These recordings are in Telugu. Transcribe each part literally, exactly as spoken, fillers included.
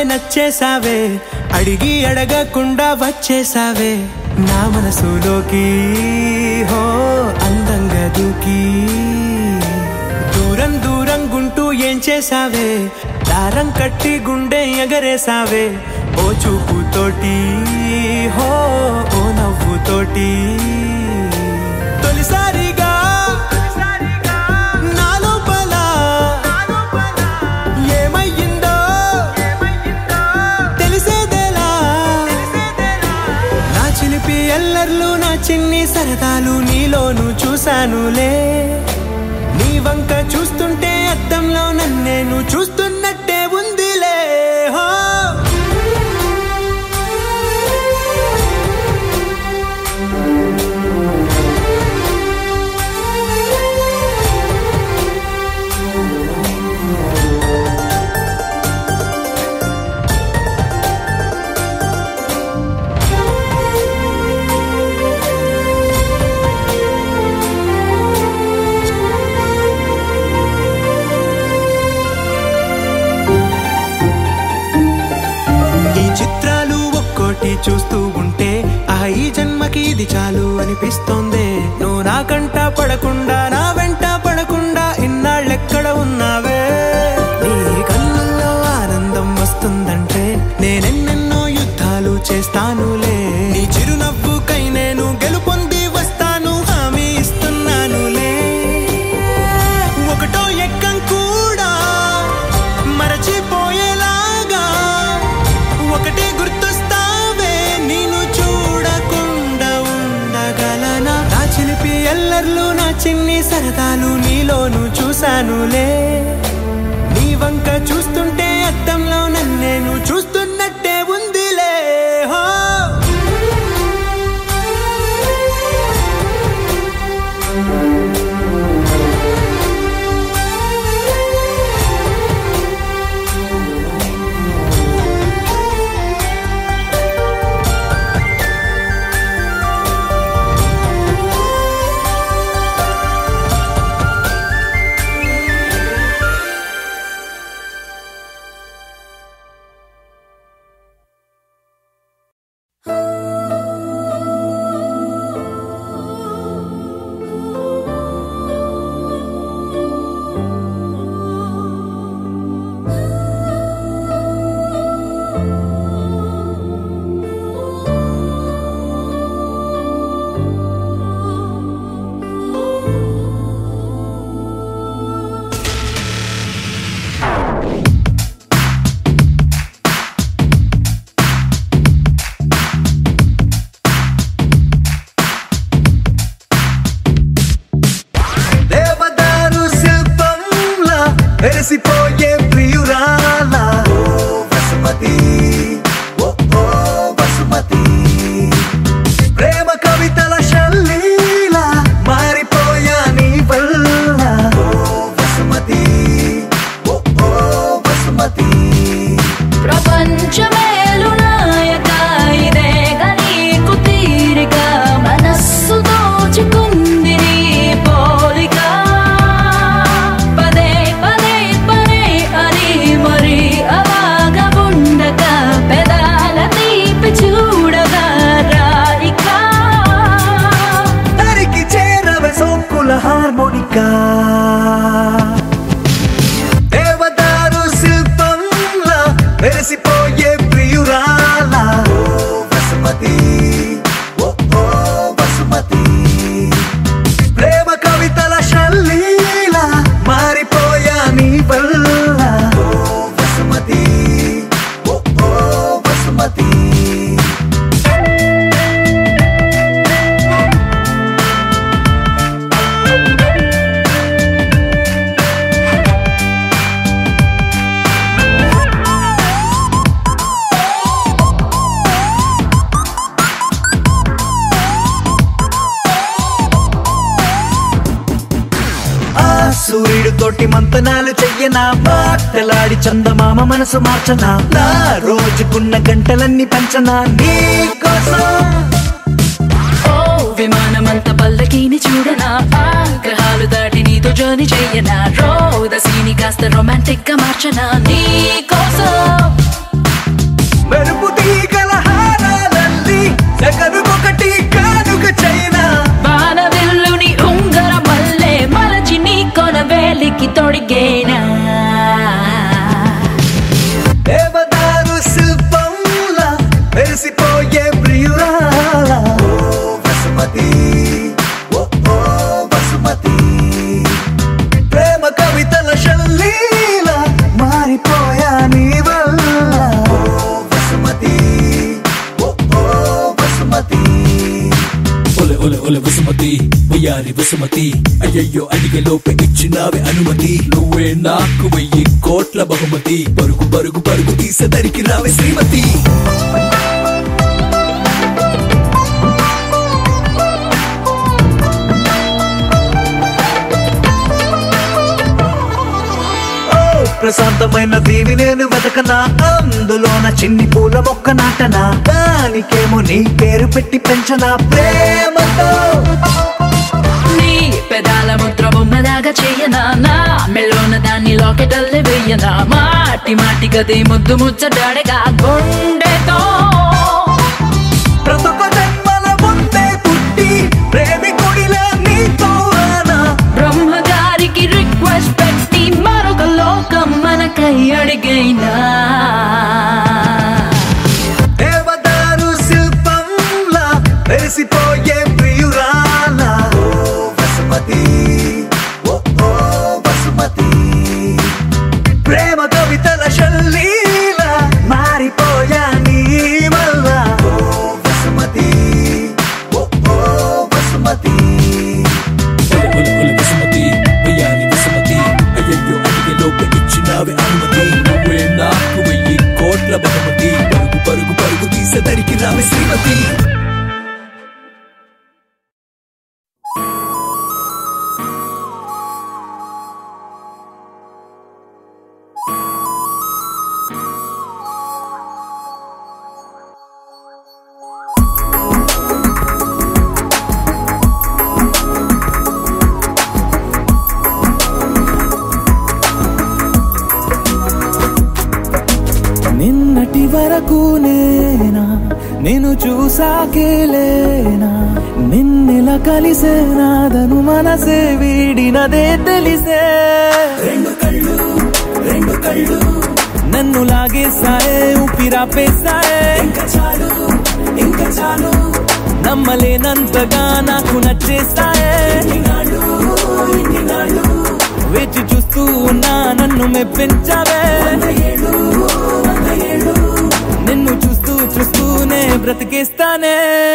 నచ్చేసావే అడిగి అడగకుండా వచ్చేసావే నా మనసులోకి హో అందంగా దూకి దూరం దూరం గుంటూ ఏం చేసావే దారం కట్టి గుండె ఎగరేసావే ఓ చూపుతోటి హో ఓ నవ్వుతోటి తొలిసారిగా నా లోపల ఏమయ్యిందో తెలిసేదేలా నా చిలిపి ఎల్లర్లు నా చిన్ని సరదాలు నీలోను చూశానులే నీ వంక చూస్తుంటే అద్దంలో నన్నేను చూస్తున్నట్టే ఉందిలే హో చూస్తూ ఉంటే ఆ ఈ జన్మకి ఇది చాలు అనిపిస్తోందే నువ్వు నా కంట పడకుండా నా వెంట పడకుండా ఇన్నాళ్ళెక్కడ ఉన్నావే నీ కళ్ళల్లో ఆనందం వస్తుందంటే నేనెన్నెన్నో యుద్ధాలు చేస్తానులే నీ చిరునవ్వుకై నేను గెలుపొంది వస్తాను హామీ ఇస్తున్నానులే ఒకటో ఎక్కం కూడా మరచిపోయేలాగా ఒకటే గుర్తు ఎల్లర్లు నా చిన్ని సరదాలు నీలోను చూశానులే నీ వంక చూస్తుంటే అద్దంలో నన్నేను చూస్తున్నట్టే ఉందిలే హో వెలిసిపోయే ప్రియురాలా ఓ వసుమతి ఓ ఓ వసుమతి ప్రేమ కవితల శల్లీలా మారిపోయా నీ వల్ల ఓ వసుమతి ఓ ఓ వసుమతి ప్రపంచమేలు నాయక ఇదేగా నీకు తీరిక మనస్సు దోచుకుంది నీ పోలిక హార్మోనికా దేవదారు శిల్పంలా వెలిసిపోయే ప్రియురాలా ఓ వసుమతి ఓ ఓ వసుమతి ప్రేమ కవితల శల్లీలా మారిపోయా నీ వల్ల ఓ వసుమతి ఓ ఓ వసుమతి సూర్యుడు తోటి మంతనాలు చెయ్యనా మాటలాడి చందమామ మనసు మార్చనా నా రోజుకున్న గంటలన్నీ పంచనా నీ కోసం ఓ విమానమంత పల్లకీని చూడనా ఆగ్రహాలు దాటి నీతో జర్నీ చెయ్యనా రోదసీని కాస్త రొమాంటిక్ గా మార్చనా నీ కోసం ఒల ఒల వసుమతి వయ్యారి వసుమతి అయ్యయ్యో అడిగే లోపే ఇచ్చినావే అనుమతి నువ్వే నాకు వెయ్యి కోట్ల బహుమతి పరుగు పరుగు పరుగు తీసేదరికి రావే శ్రీమతి ప్రశాంతమైన దీవి నేను వెతకనా అందులోన చిన్ని పూల మొక్క నాటనా దానికేమో నీ పేరు పెట్టి పెంచనా ప్రేమతో నీ పెదాల ముద్ర బొమ్మలాగా చేయనా నా మెల్లోన దాన్ని లాకెటల్లే వెయ్యనా మాటి మాటి గది ముద్దు ముచ్చడాడగా గుండెతో ప్రతొక జన్మల ముందే పుట్టి ప్రేమికుడిలా నీతో రానా బ్రహ్మగారికి రిక్వెస్ట్ పెట్టి మరొక లోకం మనకై అడిగైనా దేవదారు శిల్పంలా వెలిసిపోయే ప్రియురాలా ఓ వసుమతి ఓ ఓ వసుమతి ప్రేమ కవితల శల్లీలా మారిపోయా నీ వల్ల ఓ వసుమతి ఓ ఓ వసుమతి ఒల ఒల వసుమతి వయ్యారి వసుమతి అయ్యయ్యో అడిగే లోపే ఇచ్చినావే అనుమతి నువ్వే నాకు వెయ్యి కోట్ల బహుమతి పరుగు పరుగు పరుగు తీసేదరికి రావే శ్రీమతి నిన్నటి వరకు నేనా నేను చూసాకేలేనా నిన్నెలా కలిసేనాదను మనసే వీడినదే తెలిసే రెండు కళ్ళు రెండు కళ్ళు నన్ను లాగేసాయే ఊపిరాపేసాయే ఇంకా చాలు ఇంకా చాలు నమ్మలేనంతగా నాకు నచ్చేసాయే వేచి చూస్తూ ఉన్నా నన్ను మెప్పించావే నిన్ను చూస్తూ చూస్తూనే బ్రతికేస్తానే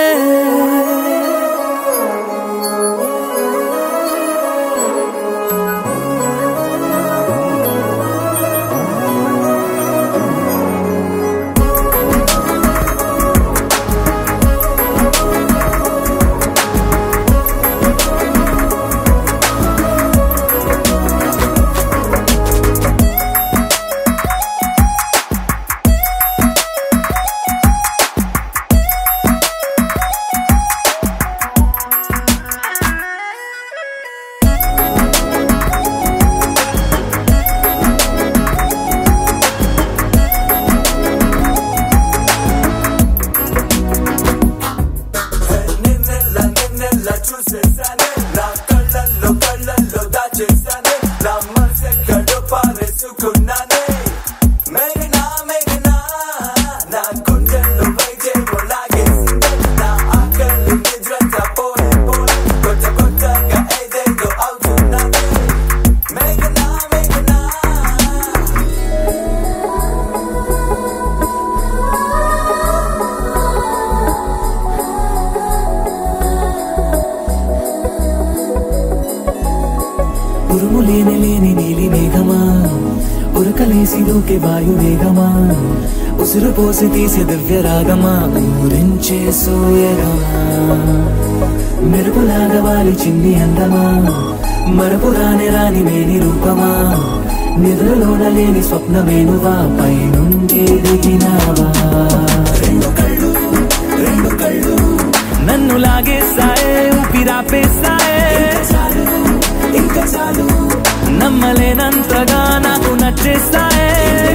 ఉరుములేని లేని నీలి మేఘమా ఉరకలేసి దూకే వాయు వేగమా ఉసురు పోసి తీసే దివ్య రాగమా ఊరించే సూయగమా మెరుపులాగా వాలి చిన్ని అందమా మరపు రాని రాని మేని రూపమా నిద్రలోన లేని స్వప్నమేనువా పై నుండి దిగినావా రెండు కళ్ళు రెండు కళ్ళు నన్ను లాగేసాయే ఊపిరాపేసాయే ఇంకా చాలు నమ్మలేనంతగా నాకు నచ్చేసాయే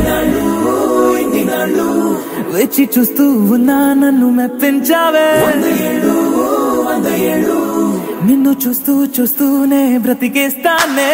వేచి చూస్తూ ఉన్నా నన్ను మెప్పించావే నిన్ను చూస్తూ చూస్తూనే బ్రతికేస్తానే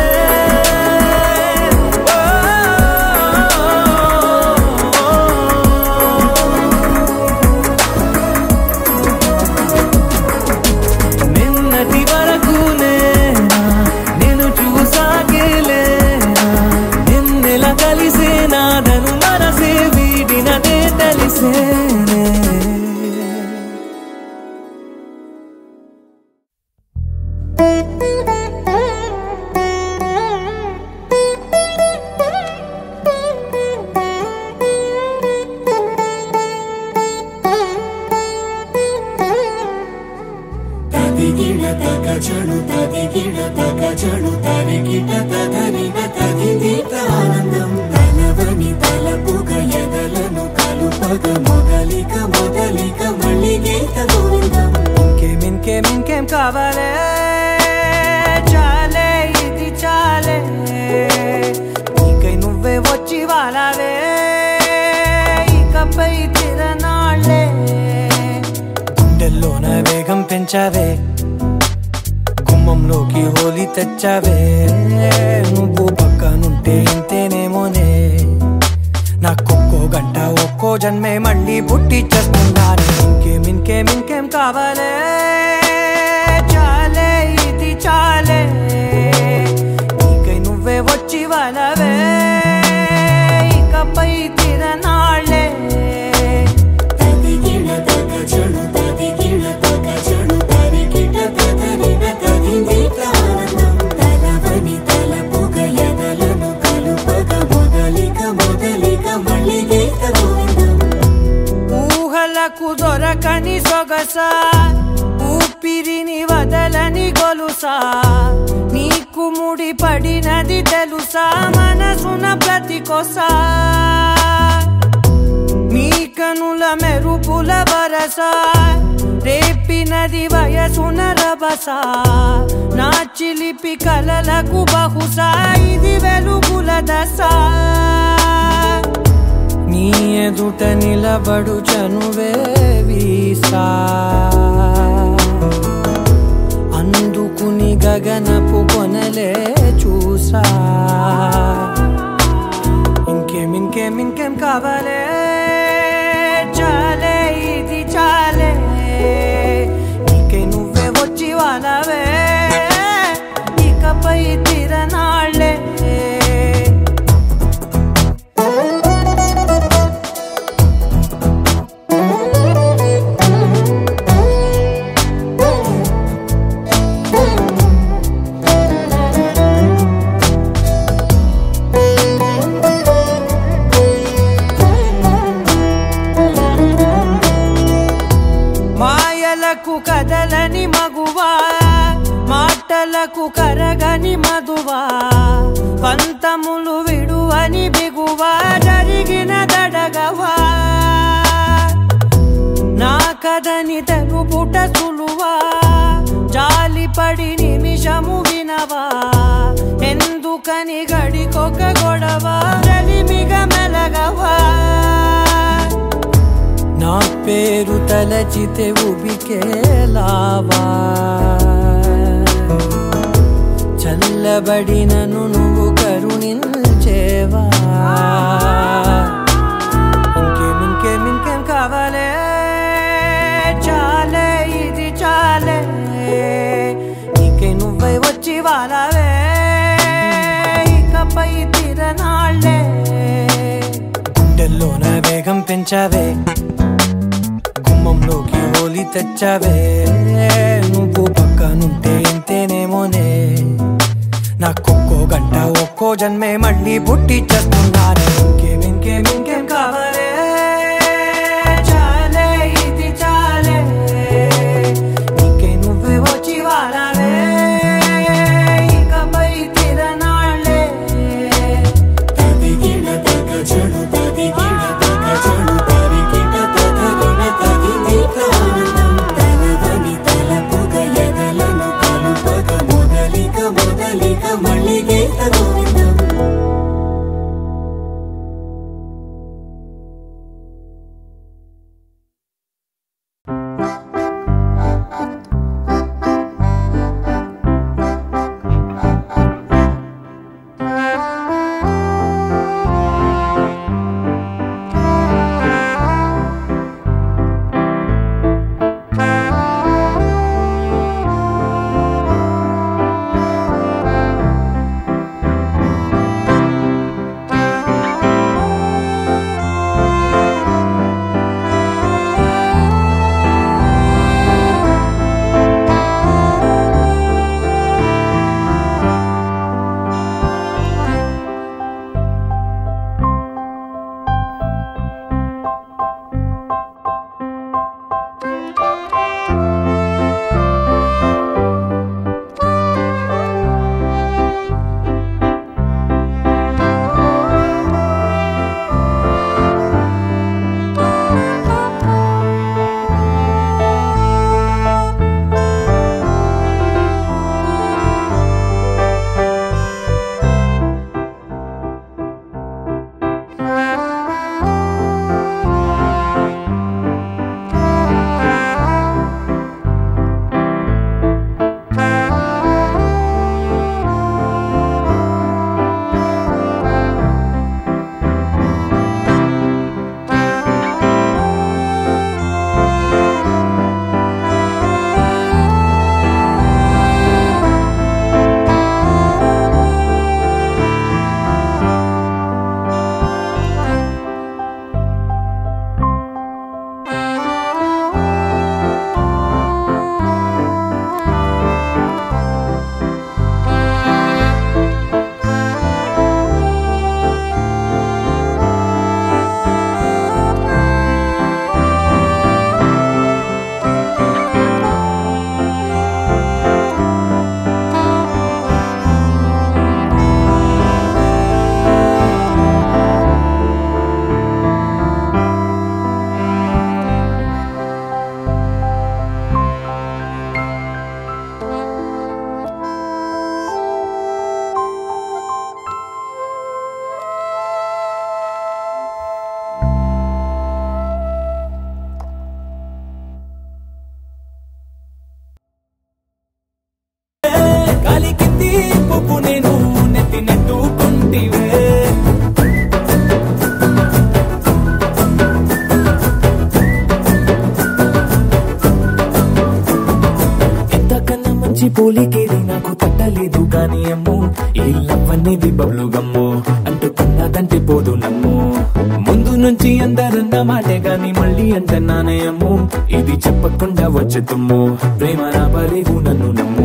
నిన్నటి వరకు నేనా నేను చూసాకేలేనా నిన్నెలా కలిసేనాదను మనసే వీడినదే తెలిసేనే పెంచావే గుమ్మంలోకి హోలీ తెచ్చావే నువ్వు పక్కనుంటే ఇంతేనేమోనే నాకొక్కో గంట ఒక్కో జన్మే మళ్ళీ పుట్టి చేస్తున్నాను ఇంకేం ఇంకేం ఇంకేం కావాలే చాలే ఇది చాలే నీకై నువ్వే వచ్చి వాళ్ళవే ఇకపై తిరనాళ్ళే ఊహలకు దొరకని సొగసా ఊపిరిని వదలని గొలుసా నీకు ముడి పడినది తెలుసా మనసున ప్రతి కొసా నీ కనుల మెరుపుల వరసా రేపినది వయసున రభసా నా చిలిపి కలలకు బహుశా ఇది వెలుగుల దశ నీ ఎదుట నిలబడు చనువే వీసా అందుకుని గగనపు కొనలే చూసా ఇంకేం ఇంకేం ఇంకేం కావాలే చాలే ఇది చాలే నీకే నువ్వే వచ్చి వాళ్ళవే ఇకపై తిరనాళ్ళే కదలని మగువా మాటలకు కరగని మధువా పంతములు విడువని బిగువా జరిగిన దడగవా నా కదని తెలుపుట సులువా జాలిపడి నిమిషము వినవా ఎందుకని గడికొక గొడవ రలిమిగ మెలగవా నా పేరు తలచితే ఉబికేలావా చల్లబడినను నువ్వు కరుణించేవా ఇంకేం ఇంకేం ఇంకేం కావాలే చాలే ఇది చాలే నీకే నువ్వై వచ్చి వాళ్ళవే ఇకపై తిరనాళ్ళే గుండెల్లోన వేగం పెంచావే గుమ్మంలోకి హోలీ తెచ్చావే నువ్వు పక్కనుంటే ఇంతేనేమోనే నాకొక్కో గంట ఒక్కో జన్మే మళ్ళీ పుట్టి చేస్తున్నాను ఇంకేం ఇంకేం ఇంకేం కావాలే చాలే ఇది చాలే నీకే నువ్వే వచ్చి వాళ్ళవే ఇకపై తిరనాళ్ళే గాలి కింది పువ్వు నేను నెత్తినట్టుకుంటివే ఎంతకన్నా మంచి పోలికేది నాకు తట్టలేదు కానీ అమ్ము ఈ లవ్ అనేది బబ్లు గమ్ము అంటుకున్నదంటే పోదు నమ్ము ముందు నుంచి అందరన్న మాటే గాని మళ్ళీ అంటున్నానే అమ్ము ఇది చెప్పకుండా వచ్చే తుమ్ము ప్రేమ రాబలేవు నన్ను నమ్ము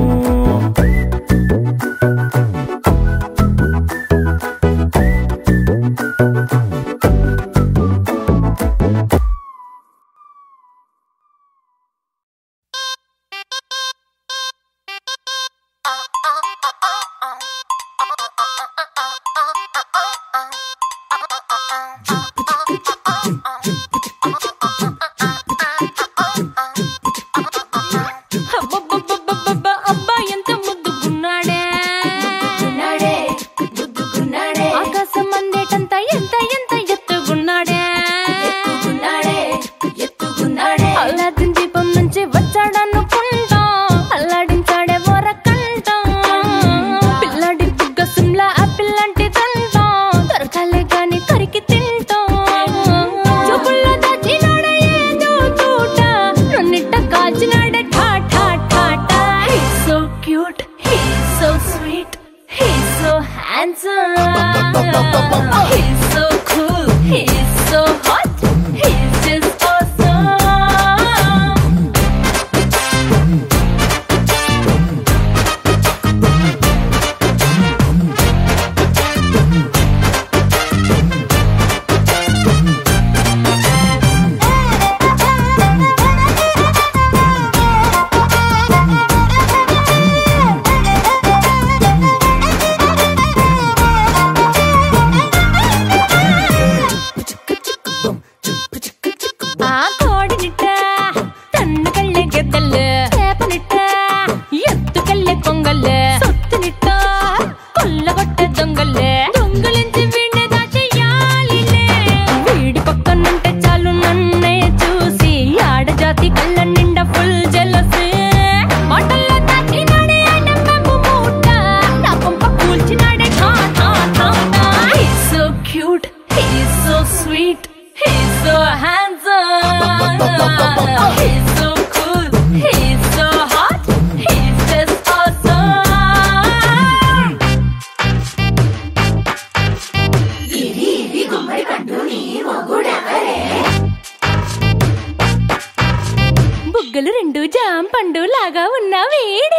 బుగ్గలు రెండు జాం పండు లాగా ఉన్న వేడే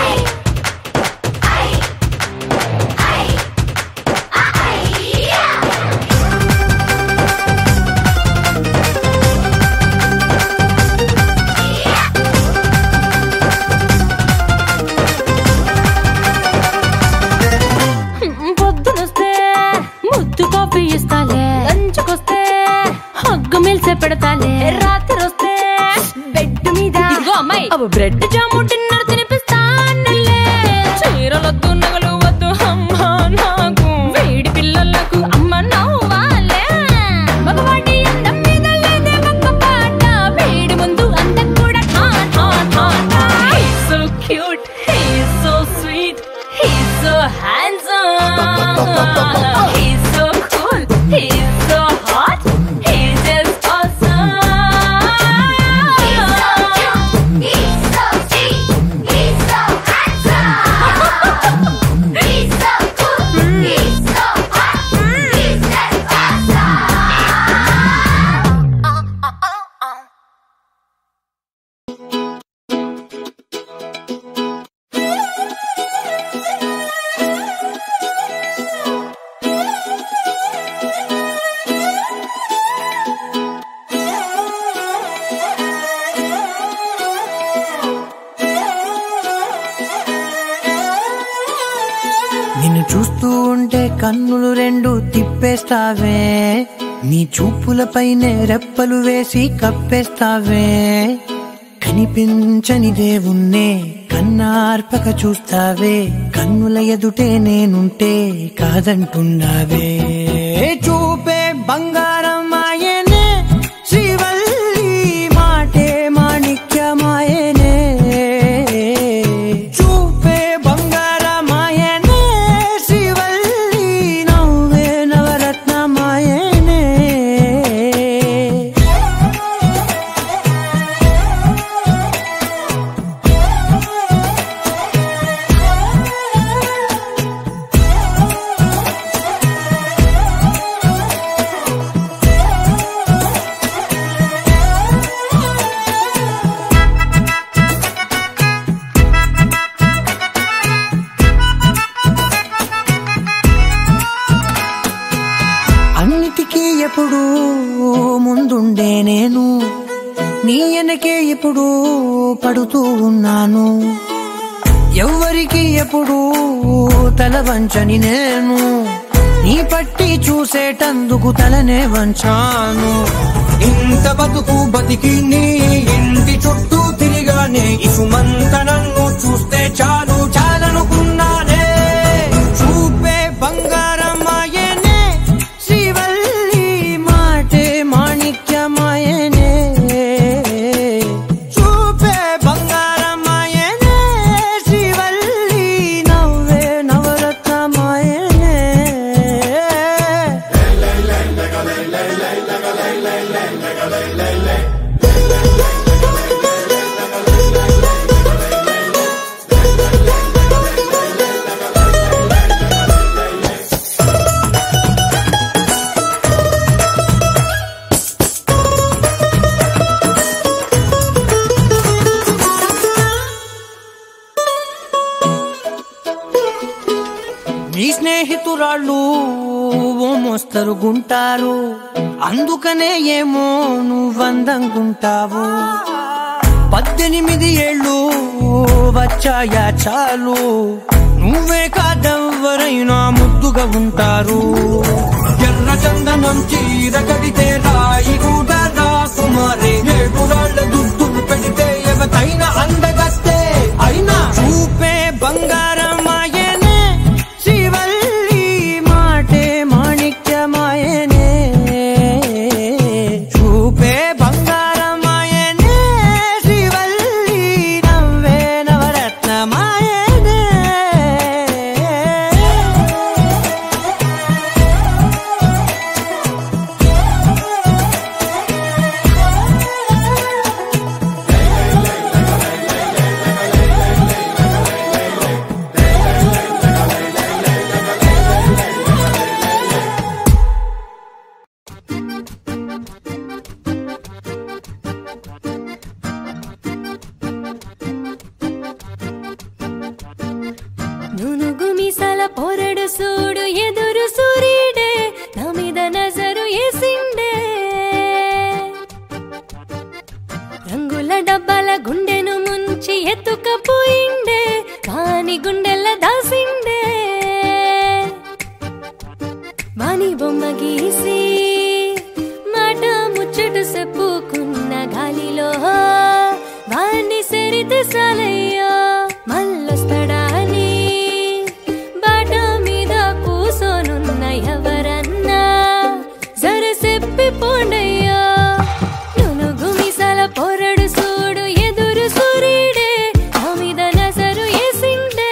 పొద్దునొస్తే ముద్దు కాఫీ ఇస్తాలే లంచుకొస్తే హగ్గు మిల్సే పెడతాలే రాత్రి వస్తే బెడ్ మీద అమ్మాయి అవి బ్రెడ్ జాము డిన్నర్ తినిపిస్తానులే చీరలొద్దు నగలు వద్దు అమ్మా నాకు వేడి పిల్లలకు అమ్మ నవ్వాలే మగవాడి అందం మీద లేదే ఒక్క పాట వేడి ముందు అందం కూడా ఠా ఠా ఠా ఠా He's so cute, he's so sweet, he's so handsome, he's so cool, he's so hot, he's just awesome. He's so cute, he's so sweet, he's so handsome, he's so cool, he's so hot, he's just awesome. నిన్ను చూస్తూ ఉంటే కన్నులు రెండు తిప్పేస్తావే నీ చూపులపైనే రెప్పలు వేసి కప్పేస్తావే కనిపించని దేవుణ్ణే కన్నార్పక చూస్తావే కన్నుల ఎదుటే నేనుంటే కాదంటున్నావే చూపే బంగారం ఆయనే శ్రీవల్లి మాటే మాణిక్యమాయనే చూపే బంగారం ఎప్పుడు పడుతూ ఉన్నాను, ఎవ్వరికి ఎప్పుడు తల వంచని నేను, నీ పట్టి చూసేటందుకు తలనే వంచాను. ఇంత బతుకు బతికి నీ ఇంటి చుట్టూ తిరిగానే, ఇసుమంత నన్ను చూస్తే చాలు చాలనుకున్నానే. చూపే బంగారమాయనే, శ్రీవల్లి మాటే మాణిక్యమాయనే. చూపే బంగారమాయనే, శ్రీవల్లి నవ్వే నవరత్నమాయనే. నీ స్నేహితురాళ్ళు ఓ మోస్తరుగుంటారు, అందుకనే ఏమో నువ్వందంగుంటావు. పద్దెనిమిది ఏళ్ళు వచ్చాయా చాలు, నువ్వే కాదెవ్వరైనా ముద్దుగా ఉంటారు. ఎర్ర చందనం చీర కడితే రాయి కూడా రాకుమారే, ఏడురాళ్ళ దుద్దులు పెడితే ఎవతైనా అందగత్తే. అయినా చూపే బంగారమాయనే, శ్రీవల్లి మాటే మాణిక్యమాయనే. చూపే బంగారమాయనే, శ్రీవల్లి నవ్వే నవరత్నమాయనే. నునుగు మీసాల పోరడు సూడు ఎదురు సూరీడే, నా మీద నజరు ఏసిండే. రంగుల డబ్బాల గుండెను ముంచి ఎత్తుకపోయిండే, కాని గుండెల దాసిండే. వాని బొమ్మ గీసి మాట ముచ్చట చెప్పుకున్న గాలిలో, వాణ్ణి సెరితే సాలయ్యా మల్లొస్తాడాని బాట మీద కూసోనున్న ఎవరన్నా జర చెప్పి పోండయ్యా. నునుగు మీసాల పోరడు సూడు ఎదురు సూరీడే, నా మీద నజరు ఏసిండే.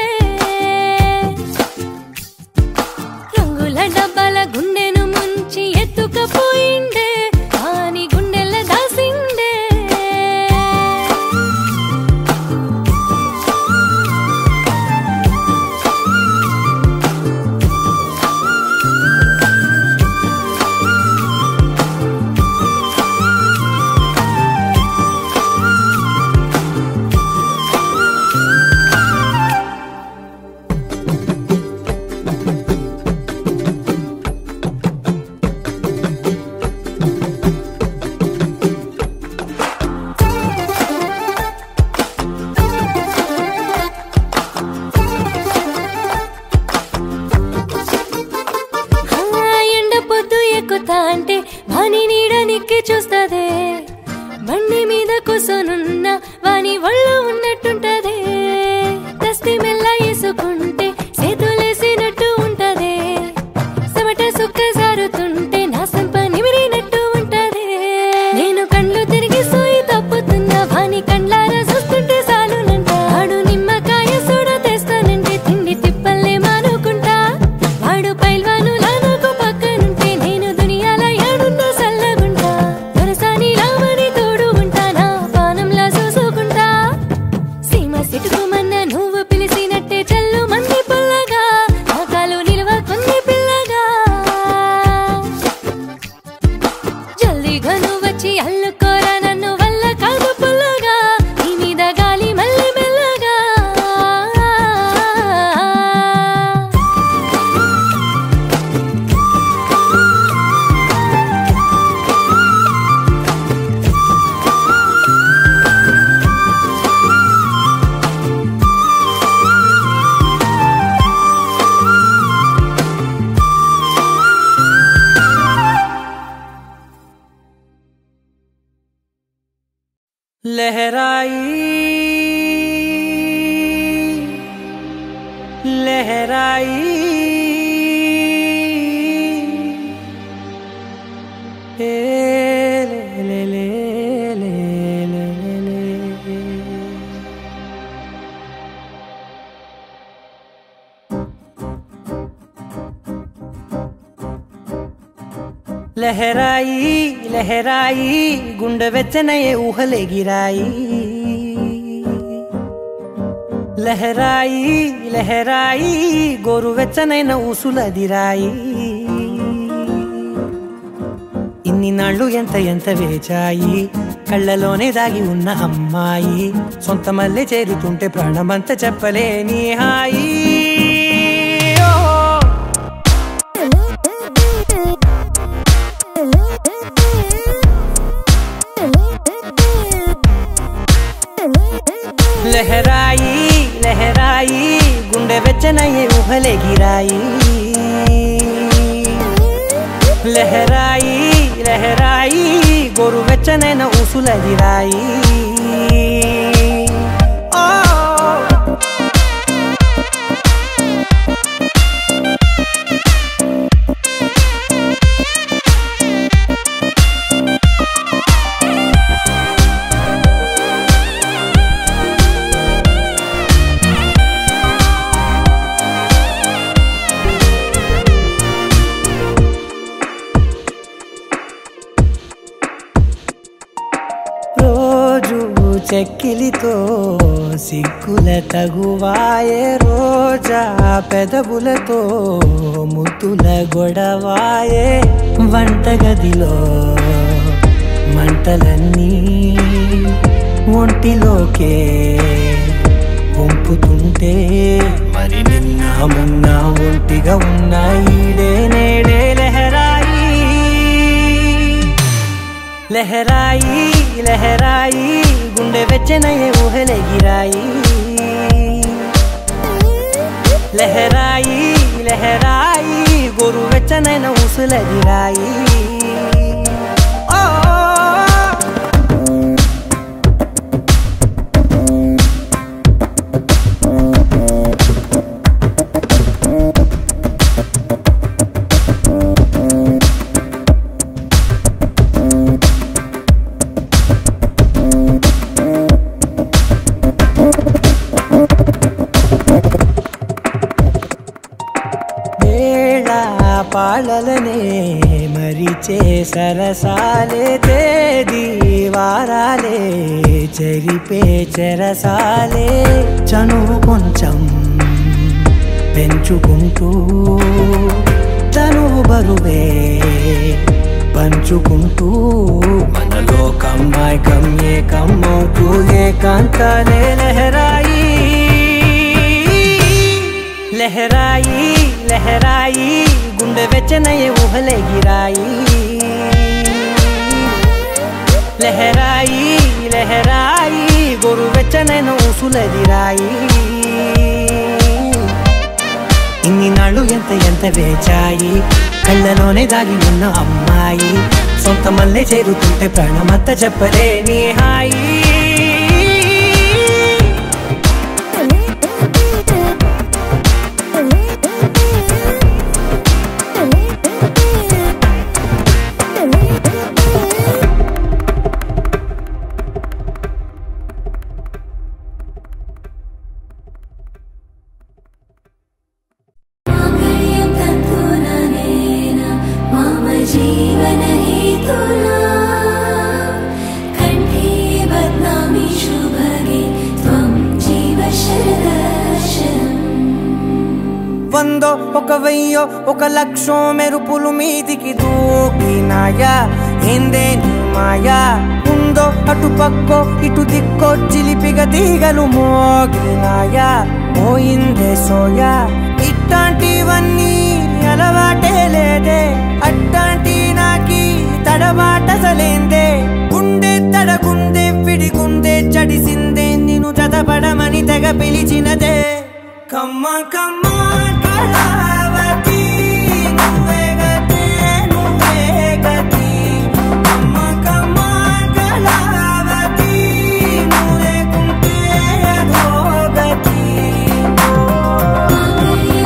రంగుల డబ్బాల గుండెను ముంచి ఎత్తుకపోయిండే, కాని గుండెల దాసిండే. लहराई ले ले ले ले ले ले लहराई लहराई गुंडे वेच्चनये ऊहले गिराई लहराई लहराई गोरु वेच्चनैन ऊसुलदिराई ఇన్ని నాళ్ళు ఎంత ఎంత వేచాయి కళ్ళలోనే దాగి ఉన్న అమ్మాయి సొంత మల్లె చేరుతుంటే ప్రాణమంత చెప్పలేని హాయి लहराई लहराई गुंडे वेच्चनये ऊहले गिराई लहराई लहराई गोरु वेच्चनैन ऊसुलदिराई చెక్కిలితో సిగ్గుల తగువాయే రోజా పెదవులతో ముద్దుల గొడవాయే వంటగదిలో మంటలన్నీ ఒంటిలోకే వంపుతుంటే మరి నిన్న మొన్న ఒంటిగా ఉన్న ఈడే నేడే లహరాయి लहराई लहराई गुंडे वेच्चनये ऊहले गिराई लहराई लहराई गोरु वेच्चनैन ऊसुलदिराई పాలలనే మరిచే సరసాలే తేదీ వారాలే చెరిపే చెరసాలే చనువు కొంచెం పెంచుకుంటూ చనువు బరువే పంచుకుంటూ మనలో కమ్మాయి కమ్మే కమ్మవుతూ ఏకాంతాలే లహరాయి लहराई लहराई गुंडे वेच्चनये ऊहले गिराई लहराई लहराई गोरु वेच्चनैन ऊसुलदिराई ఇన్ని నాళ్ళు ఎంత ఎంత వేచాయి కళ్ళలోనే దాగి ఉన్న అమ్మాయి సొంత మల్లె చేరుతుంటే ప్రాణమంత చెప్పలేని హాయి వందో ఒక వెయ్యో ఒక లక్షో మెరుపులు మీదికి దూకినాయా ఏందే నీ మాయా ఉందో అటు పక్కో ఇటు దిక్కో చిలిపిగా తీగలు మోగినాయా పోయిందే సోయా ఇట్లాంటివన్నీ అలవాటే లేదే అట్లాంటి నాకి తడబాటసలేందే గుండె తడగుందే విడిగుందే చడిసిందే నిన్ను చదపడమని తెగ పిలిచినదే కమ్మ కమ్మ కళావతి నువ్వే గతే నువ్వే గతి కమ్మ కమ్మ కళావతి నువ్వే కుంటే అధోగతి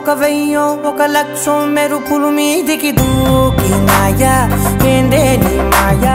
వెయ్యో ఒక లక్షం మెరుపులు మీదికి దూకినాయా ఏందే నీ మాయా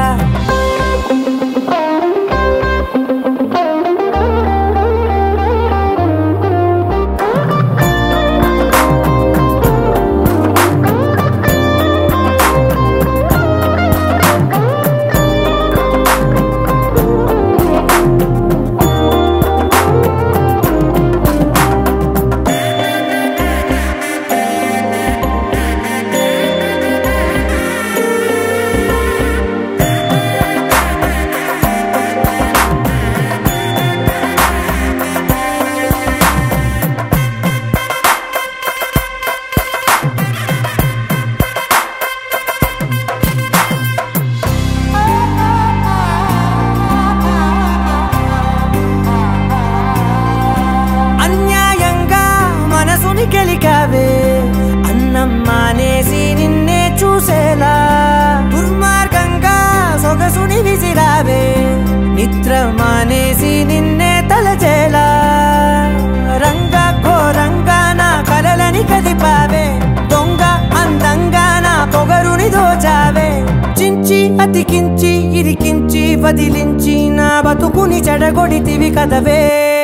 గెలికావే అన్నం మానేసి నిన్నే చూసేలా దుర్మార్గంగా సొగసుని విసిరావే నిద్ర మానేసి నిన్నే తలచేలా రంగ ఘోరంగా నా కలలని కదిపావే దొంగ అందంగా నా పొగరుని దోచావే చించి అతికించి ఇరికించి వదిలించి నా బతుకుని చెడగొడితివి కదవే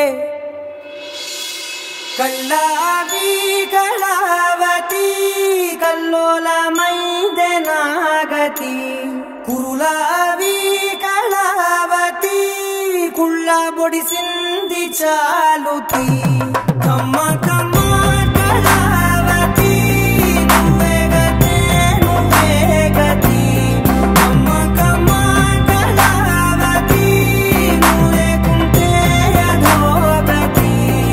కల్లావి కళావతి కల్లోలమైందే నాగతి కురులావి కళావతి కుళ్ళ బొడిసింది చాలుతి కమ్మ కమ్మ కళావతి నువ్వే గతే నువ్వే గతి కమ్మ కమ్మ కళావతి నువ్వే కుంటే అధోగతి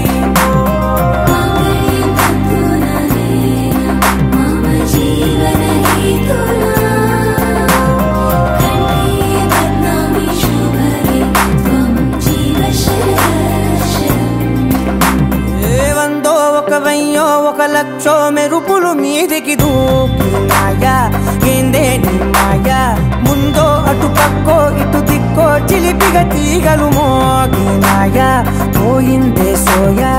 ఒక లక్షో మెరుపులు మీదికి దూకినాయా ఏందే నీ మాయా ముందో అటు పక్కో ఇటు దిక్కో చిలిపిగా తీగలు మోగినాయా పోయిందే సోయా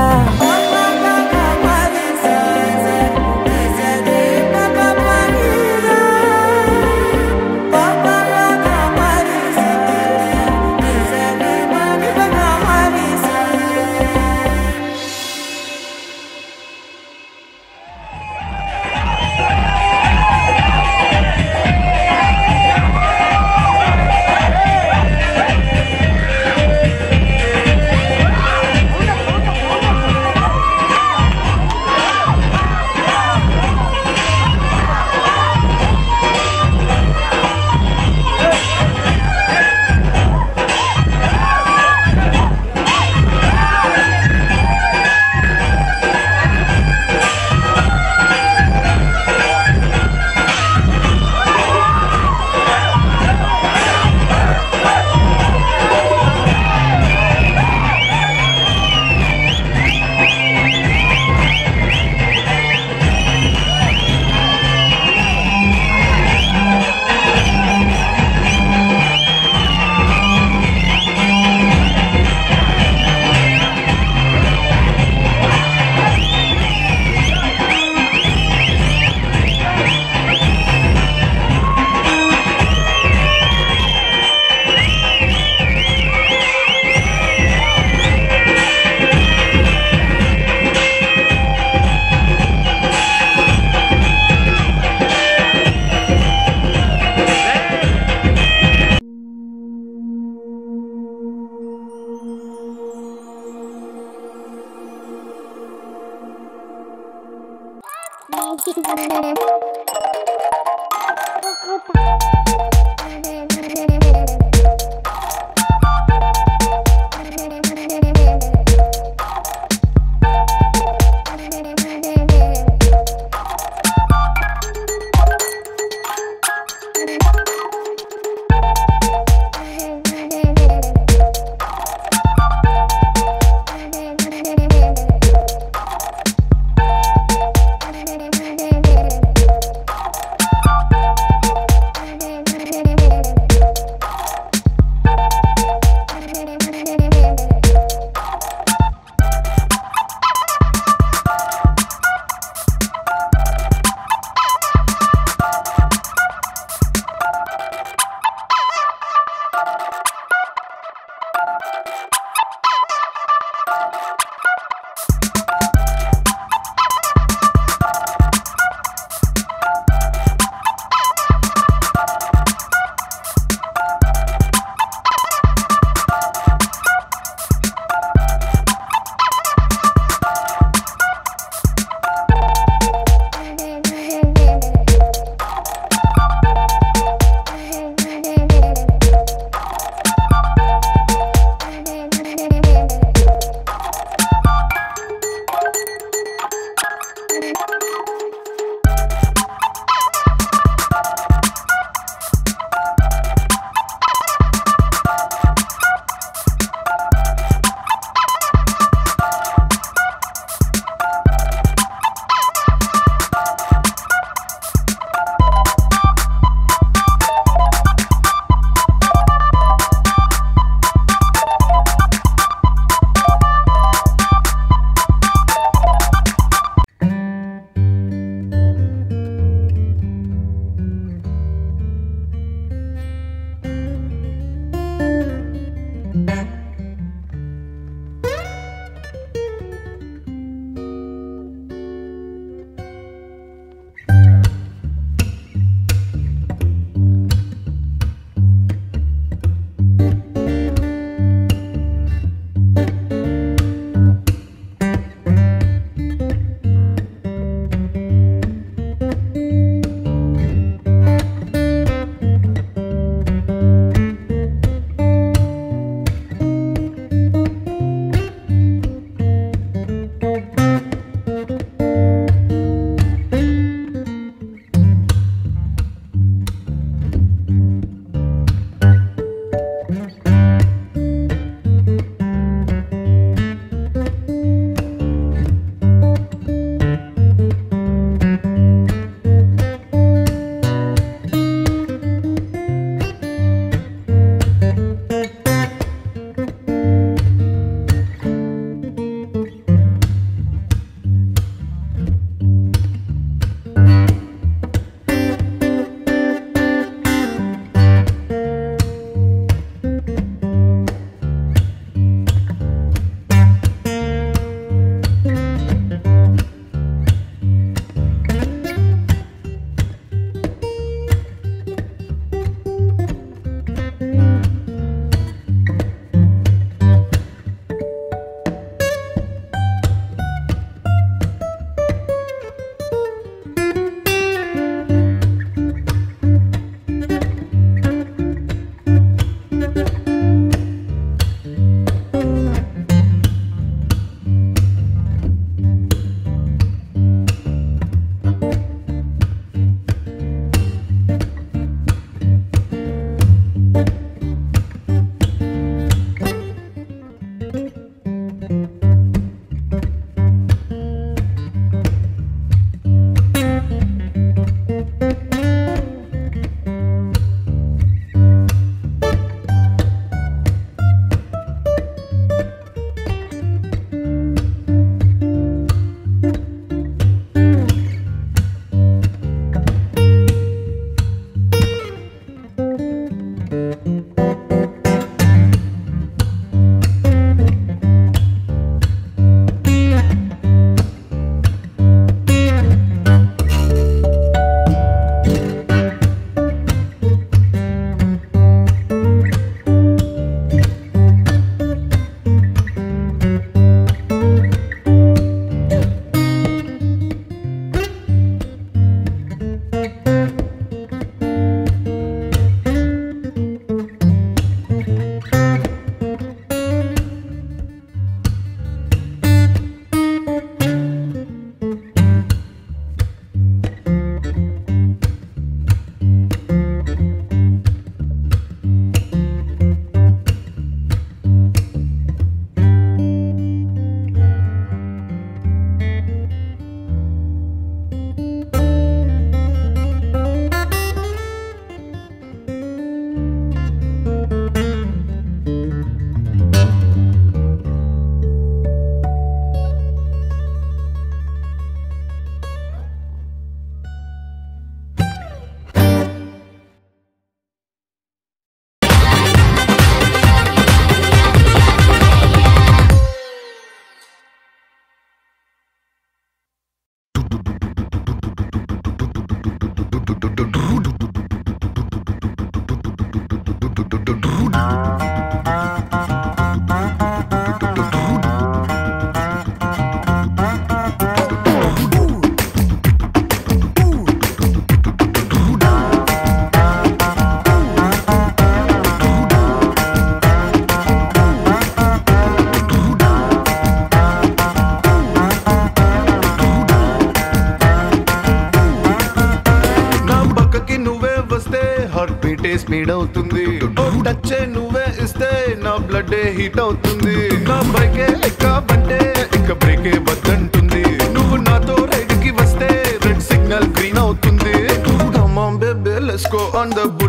హార్బిటే స్పీడ్ అవుతుంది టచ్ నువ్వే ఇస్తే నా బ్లడ్ హీట్ అవుతుంది నా బైకే ఎక్కాబంటే ఇక బ్రేకే వద్దంటుంది నువ్వు నాతో రైడ్ కి వస్తే రెడ్ సిగ్నల్ గ్రీన్ అవుతుంది Come on baby let's go on the